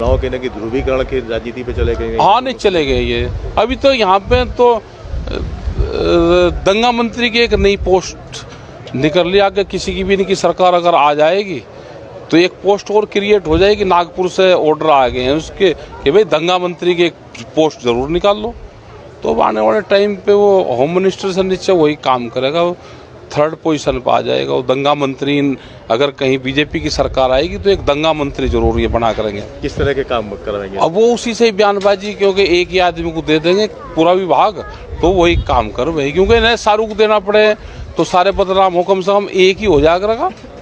गाँव कहने की ध्रुवीकरण की राजनीति पे चले गए। हाँ, नहीं चले गए ये। अभी तो यहाँ पे तो दंगा मंत्री की एक नई पोस्ट निकल ली आगे, किसी की भी नहीं, की सरकार अगर आ जाएगी तो एक पोस्ट और क्रिएट हो जाएगी। नागपुर से ऑर्डर आ गए हैं उसके कि भाई दंगा मंत्री की एक पोस्ट जरूर निकाल लो। तो आने वाले टाइम पे वो होम मिनिस्टर से नीचे वही काम करेगा, वो 3rd पोजीशन पे आ जाएगा। वो दंगा मंत्री, अगर कहीं बीजेपी की सरकार आएगी तो एक दंगा मंत्री जरूर ये बना करेंगे। किस तरह के काम कराएंगे? अब वो उसी से बयानबाजी, क्योंकि एक ही आदमी को दे देंगे पूरा विभाग तो वही काम कर भाई, क्योंकि इन्हें सारू को देना पड़े तो सारे बदनाम हो, कम से कम एक ही हो जाएगा।